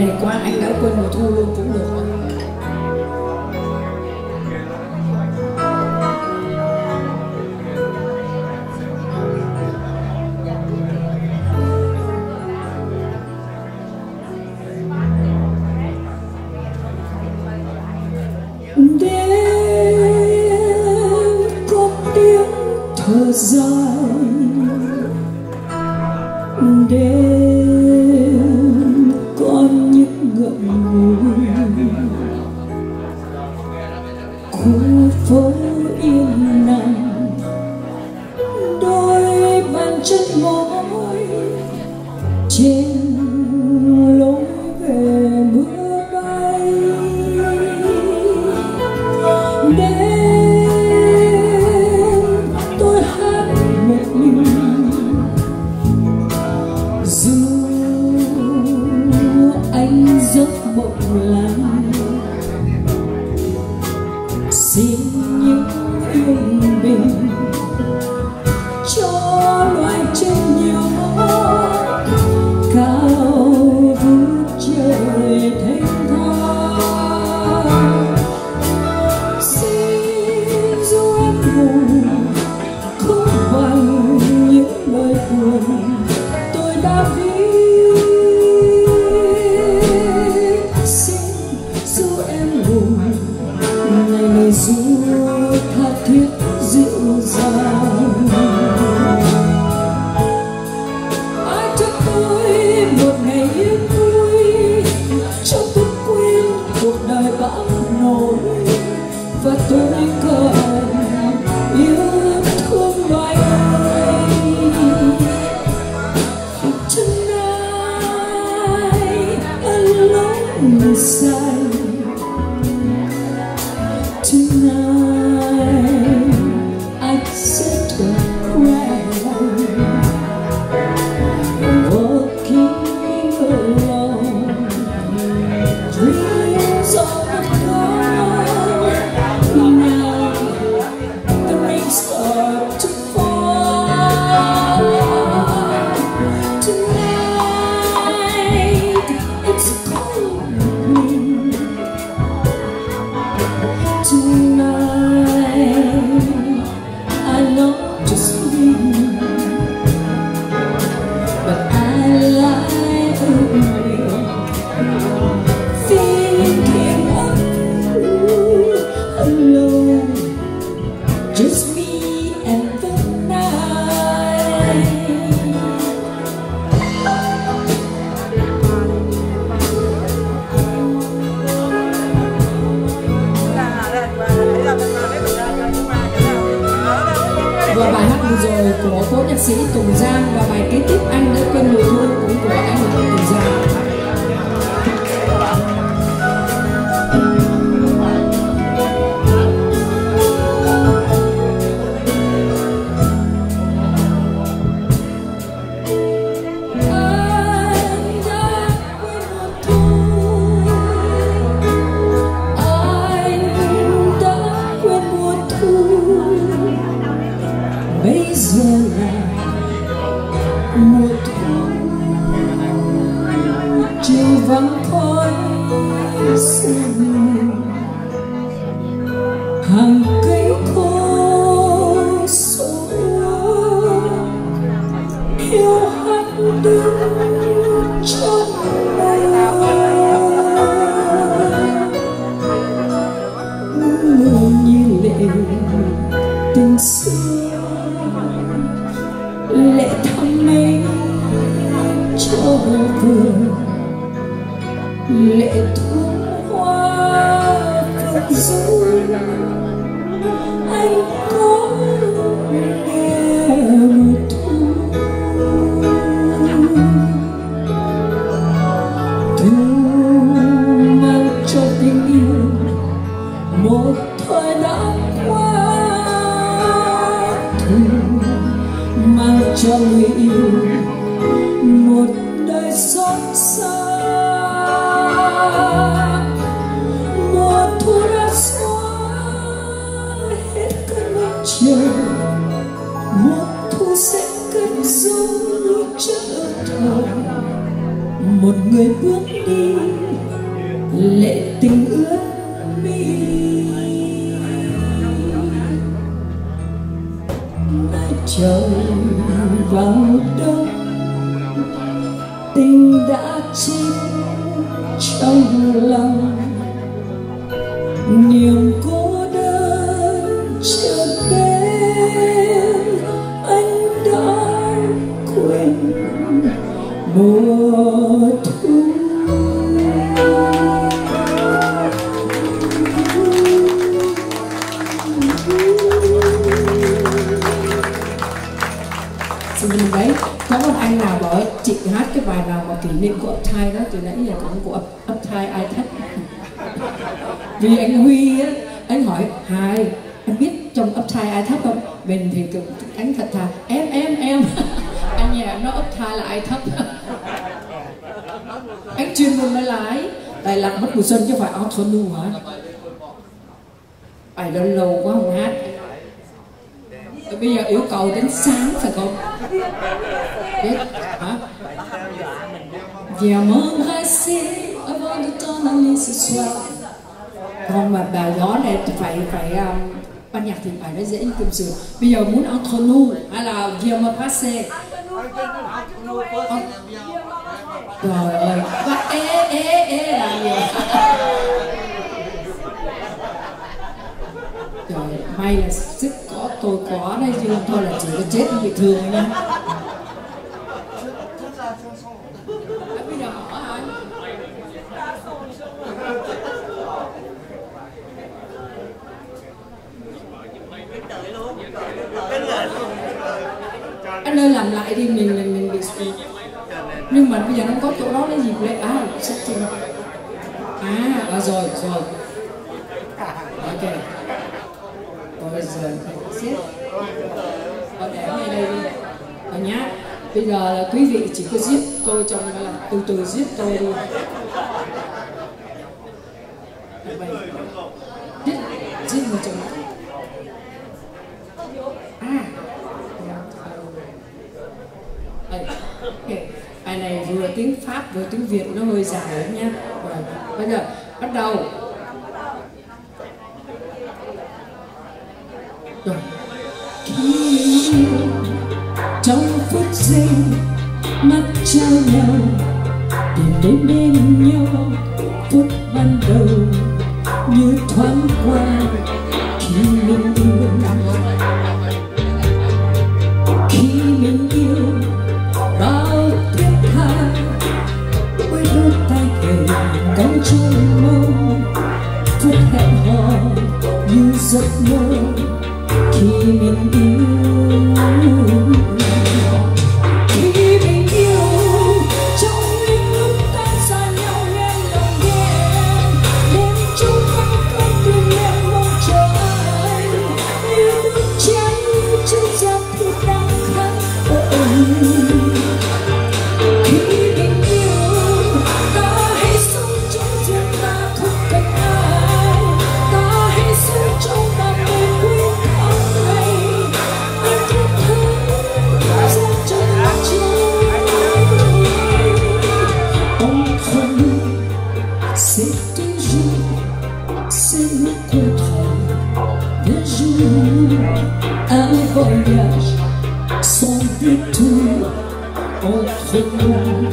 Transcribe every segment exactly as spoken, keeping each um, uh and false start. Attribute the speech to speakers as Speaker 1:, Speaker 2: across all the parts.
Speaker 1: này qua anh đã quên mùa thu luôn cũng được.
Speaker 2: Đêm có tiếng thở dài, đêm có những ngậm ngùi, khu phố yên lặng, đôi bàn chân mỏi trên lối về mưa bay. Đêm tôi hát một mình, dù anh giấc mộng lành, xin những yên bình cho loài chân nhỏ cao vút trời thanh thang. Xin dù em buồn không bằng những lời buồn tôi đã viết. Xin dù em buồn ngày lời ru tha thiết dịu dàng. Ai cho tôi một ngày yên vui, cho tôi quên cuộc đời bão nổi, và tôi cần yêu thương loài người. Tonight alone inside, tonight I sit and cry, walking alone, dreams of a gone. Now the rain start to fall. Tonight it's cold. Tonight I long to sleep, but I lie awake thinking of you alone, just me and the night.
Speaker 1: Và bài hát vừa rồi của cố nhạc sĩ Tùng Giang, và bài kế tiếp Anh đã quên mùa thu cũng của anh Tùng Giang.
Speaker 2: Bây giờ là mùa thu, chiều vắng khói sương, hàng cây khô xuống hiu hắt đứng trong mưa. Mưa như lệ tình xưa, lệ thắm mây cho vườn, lệ thuốc hoa phượng du. Anh có nghe mùa thu, thu mang cho tình yêu một thời đã qua, thu mang cho người yêu một đời xót xa. Mùa thu đã xóa hết cơn mưa trời, mùa thu sẽ cất giấu như chợ thờ. một người bước đi lệ tình ướt mi. Trời vào đông tình đã chết trong lòng, niềm cô đơn chợt đến, anh đã quên mùa thu.
Speaker 1: Đấy, có một anh nào bảo chị hát cái bài nào mà kỷ niệm của Uptime đó, từ nãy giờ cũng của Uptime ai thích. Vì anh Huy á, anh hỏi Hai, anh biết trong Uptime ai thấp không? Mình thì anh thật thà, em em em. Anh nhà nó Uptime là ai thấp. Anh chuyên môn mới lái, tại lạc mất mùa xuân chứ phải áo thun nu hả? Bài đó lâu quá không hát. Bây giờ yêu cầu đến sáng phải không? Biết hả?
Speaker 2: Viens m'embrasser avant de t'en aller ce soir.
Speaker 1: Còn mà bài đó này phải phải um, ban nhạc thì bài nó dễ như kim sườn. Bây giờ muốn entre nous hay là Viens m'embrasser? Trời ơi, và ê ê ê là gì? Trời, may là sức có tôi có đây chứ không thôi là chỉ có chết bị thương thôi nha. Bây giờ hỏi anh. Anh ơi làm lại đi, mình mình mình bị nhưng mà bây giờ nó có chỗ đó cái gì vậy? À, sắp chưa? À, à rồi rồi. Ok. Bây giờ xếp ở để ngay đây đi ở nhá. Bây giờ là quý vị chỉ có giết tôi trong cái là từ từ giết tôi đi. Giết giết một chồng. À đây, ok. Bài này vừa tiếng Pháp vừa tiếng Việt nó hơi dài lắm nhá. Rồi bây giờ bắt đầu. Rồi.
Speaker 2: Trong phút giây mắt trao nhau, tìm đến bên nhau phút ban đầu như thoáng qua khi mình yêu. Khi mình yêu bao thiết tha, với đôi tay kề cánh trong mong phút hẹn hò như giấc mơ. Khi mình yêu, khi mình yêu, trong những lúc ta xa nhau nghe lòng ghen, đêm trôi qua cơn thương em mong chờ anh, như nước cháy trên giặc thịt đang khát ơi. Khi mình yêu, ta hãy sống trong riêng ta không cần ai, ta hãy sống trong ta mình quý. C'est toujours, c'est le contraire d'un jour, un voyage sans détour entre nous,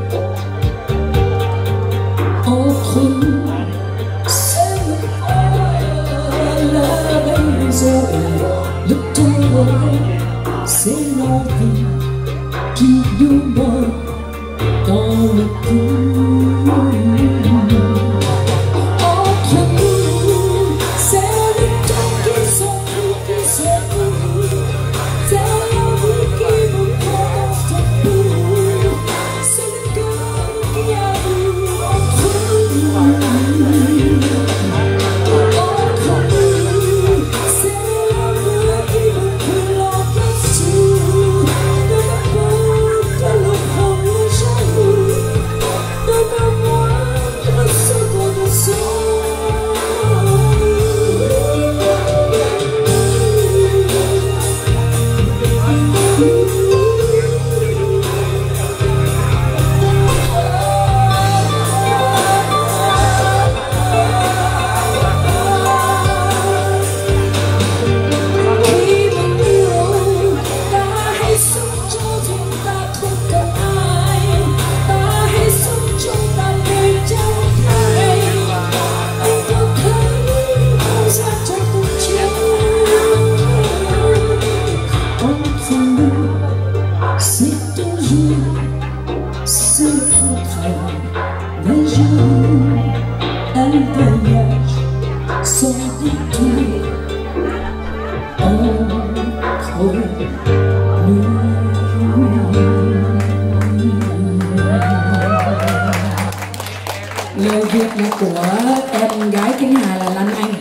Speaker 2: entre nous, c'est le froid, la raison, le temps, c'est l'envie qui nous mord dans le cou.
Speaker 1: của em gái Khánh Hà là Lan Anh.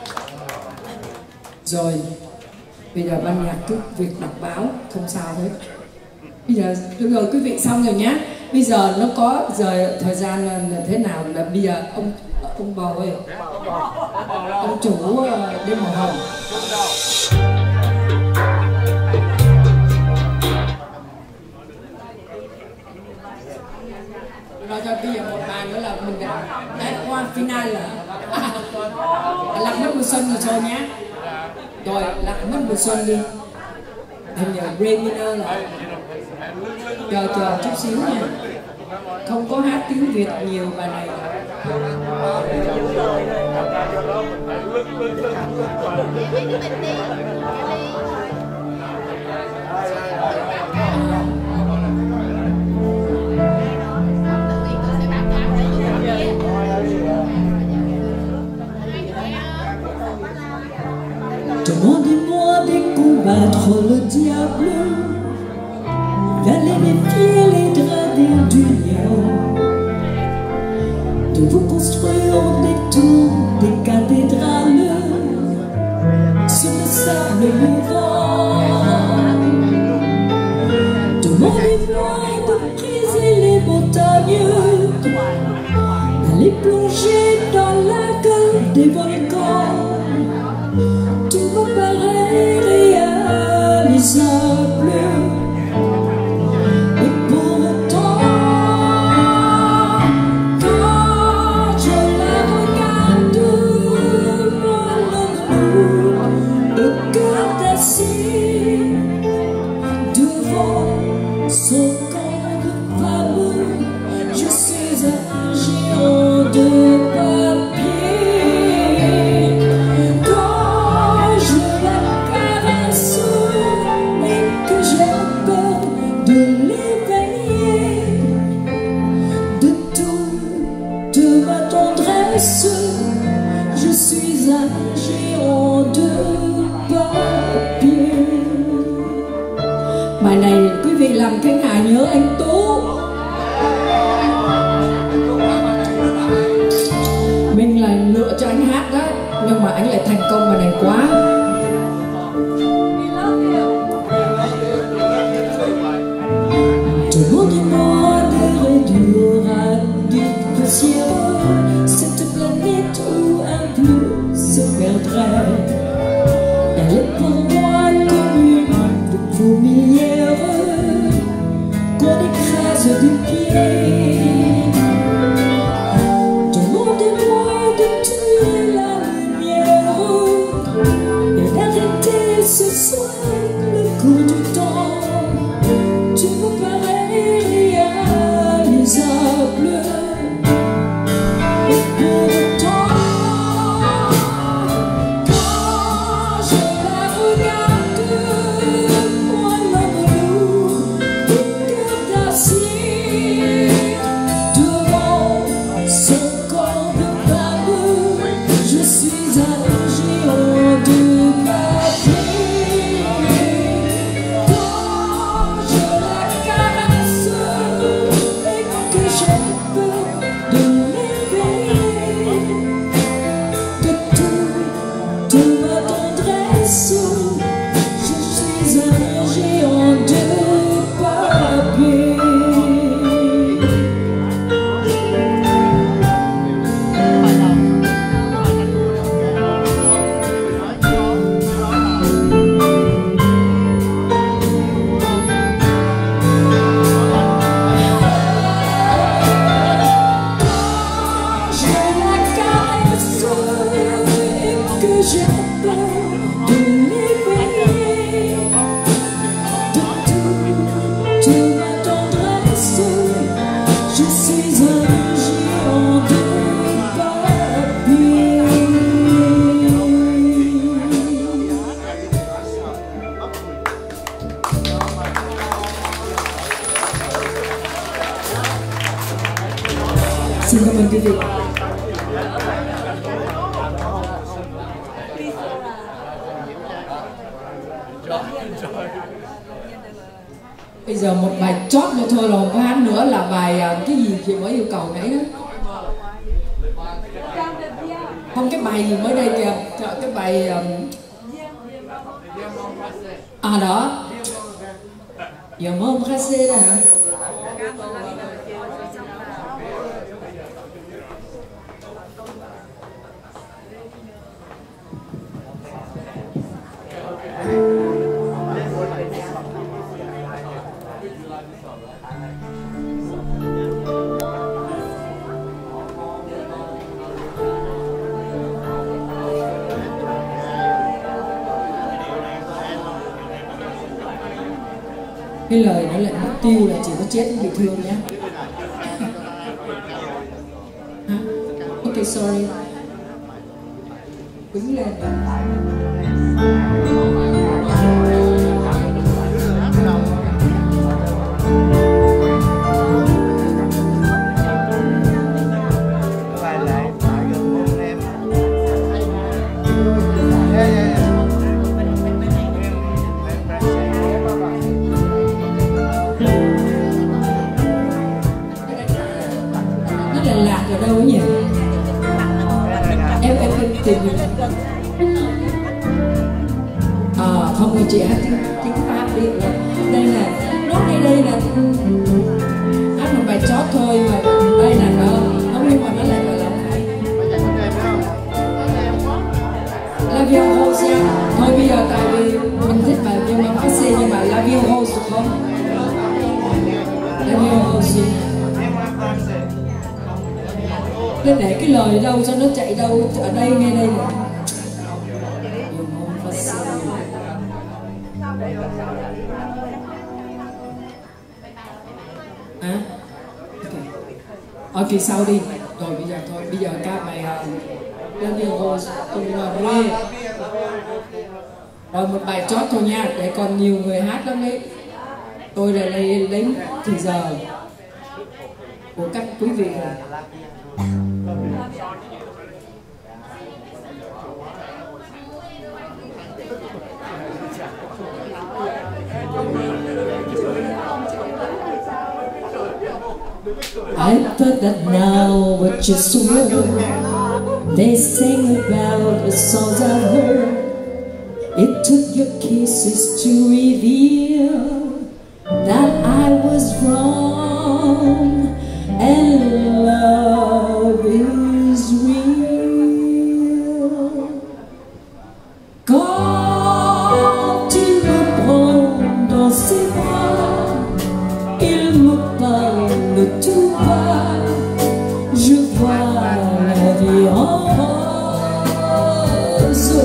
Speaker 1: Rồi bây giờ ban nhạc cứ việc đọc báo không sao hết. Bây giờ được rồi, quý vị xong rồi nhé. Bây giờ nó có giờ thời gian là thế nào là bây giờ ông ông bầu ơi, ông chủ đêm màu hồng. Rồi cho bây giờ một bài nữa là mình đã qua final là Lạc Mất Mùa Xuân rồi cho nhé. Rồi Lạc Mất Mùa Xuân đi. Em nhờ Ray Minor là chờ chờ chút xíu nha. Không có hát tiếng Việt nhiều bài này.
Speaker 2: Demandez-moi de combattre le diable, d'aller défier les gradins du néant, de vous construire des tours, des cathédrales sur le sable mouvant. Demandez-moi de briser les montagnes, d'aller plonger dans la gueule des volcans. Tout me paraît réalisable, et pourtant, quand je la regarde, moi l'amour au cœur d'acier, devant son corps de femme, je suis un géant de papier. Je suis un géant de papier.
Speaker 1: Bài này quý vị làm Khánh Hà nhớ anh Tú. Mình là lựa cho anh hát đó, nhưng mà anh lại thành công bài này quá.
Speaker 2: Demandez-moi de réduire à du poussière cette planète où un bleu se perdrait. Elle est pour moi comme une fourmilière qu'on écrase du pied. Demandez-moi de tuer la lumière et d'arrêter ce soir le cours du temps. Tu me parais réalisable.
Speaker 1: Xin cảm ơn quý vị. Bây giờ một bài chót nữa thôi, rồi một hát nữa là bài cái gì chị mới yêu cầu nãy đó. Không, cái bài gì mới đây kìa, cái bài um... à đó, giờ mới không khai xê đó hả? Cái lời nó lại mất tiêu là chỉ có chết bị thương nhé. Hả? Ok, sorry. Quýnh lên. Ở đâu nhỉ? Em em em tìm được. À không, người chị hát tiếng tiếng Pháp đi. Đây là nó đây đây là hát một bài chót thôi mà đây là nó không, nhưng mà nó lại là lòng hay. La Vie en Rose nha. Thôi bây giờ tại vì mình thích bài nhưng mà phát xe nhưng mà La Vie en Rose được không? La Vie en Rose. Thế để cái lời đâu cho nó chạy đâu, ở đây ngay đây nè. À, ok, sau đi. Rồi bây giờ thôi, bây giờ ca bài La Vie en Rose cùng Rê. Rồi một bài chót thôi nha, để còn nhiều người hát lắm đấy. Tôi lại lấy lấy thì giờ của các quý vị rồi.
Speaker 2: I thought that now what you swore they sang about the songs I've heard. It took your kisses to reveal that I was wrong and love is real. Quand il me prend dans ses bras, il me parle tout bas, je vois la vie en rose.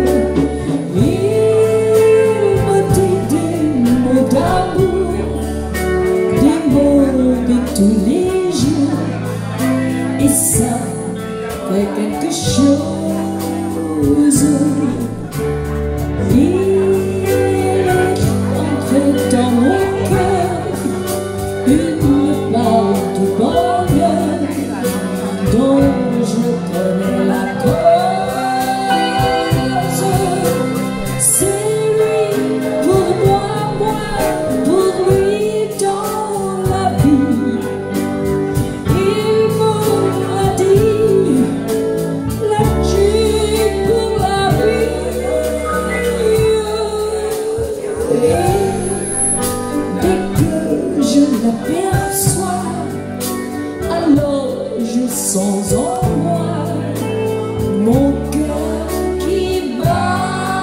Speaker 2: Il me dit des mots d'amour, des mots de tous les jours, et ça fait quelque chose. Il entre dans mon cœur une part de bonheur dont je connais la cause. C'est lui pour moi, moi pour lui dans la vie. Il m'a dit là-dessus pour la vie. Et dès que je l'aperçois, alors je sens en moi mon cœur qui bat.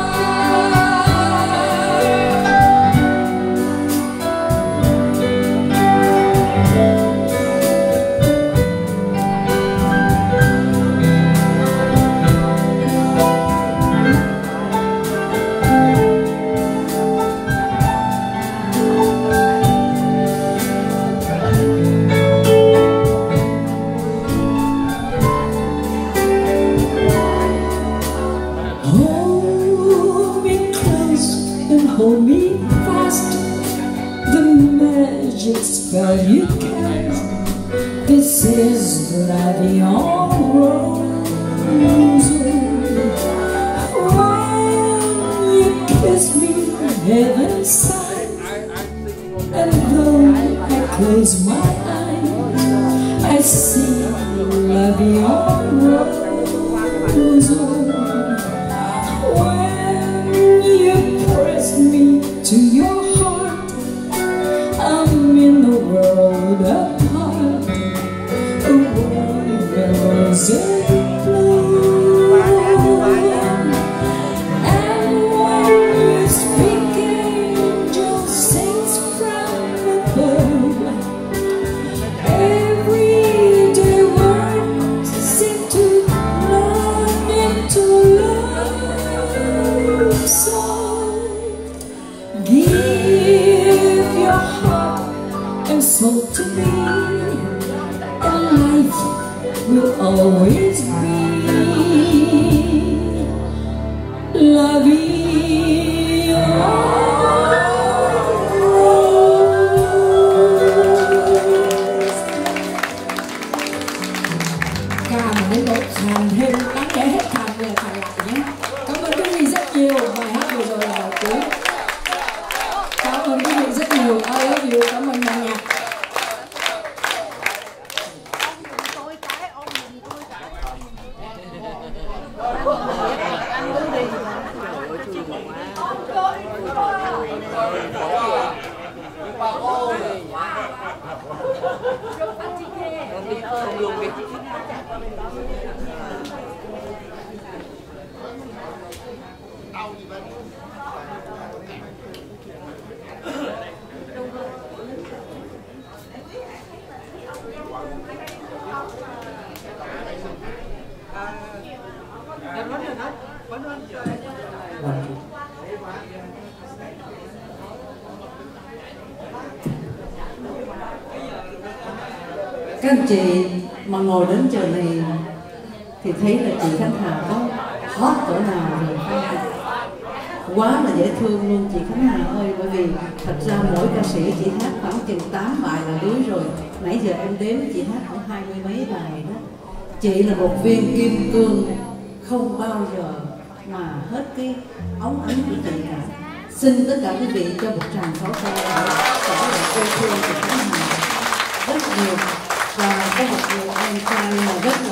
Speaker 2: Hold me close and hold me fast, the magic spell you cast. This is la vie en rose. When you kiss me, heaven sighs, and though I close my eyes, I see la vie en rose. thơm. Everyday words seem to run into love song. Give your heart and soul to me, and life will always be la vie.
Speaker 1: Ca mà đến độ khàn thêm, đáng lẽ hết khàn bây giờ khàn lại nhé. Cảm ơn quý vị rất nhiều, bài hát vừa rồi là bài cuối. Cảm ơn quý vị rất nhiều, I love you, cảm ơn nhà nhạc.
Speaker 3: Các anh chị mà ngồi đến giờ này thì thấy là chị Khánh Hà có hot cỡ nào rồi không? Quá là dễ thương luôn chị Khánh Hà ơi, bởi vì thật ra mỗi ca sĩ chị hát khoảng chừng tám bài là đuối rồi. Nãy giờ em đếm chị hát khoảng hai mươi mấy bài đó. Chị là một viên kim cương không bao giờ mà hết cái ống ánh của chị cả. Xin tất cả quý vị cho một tràng pháo tay để tỏ lòng yêu thương chị Khánh Hà rất nhiều. Và có một người em trai là rất